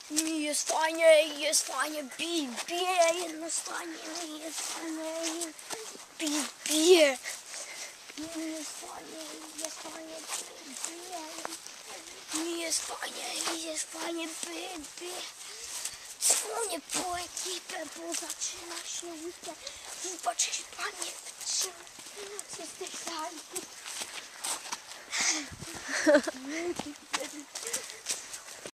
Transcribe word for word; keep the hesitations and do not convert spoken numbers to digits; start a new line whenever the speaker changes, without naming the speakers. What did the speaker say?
Mi jest fajnie, jest fajnie, bij, bije, jednostanie, mi jest fajnie, bij, bije. Mi jest fajnie, jest fajnie, bij, bije. Mi jest fajnie, jest fajnie, bij, bije. Dzwonię po ekipę, bo zaczyna się weekend. Zobaczyć panie w z tej sali.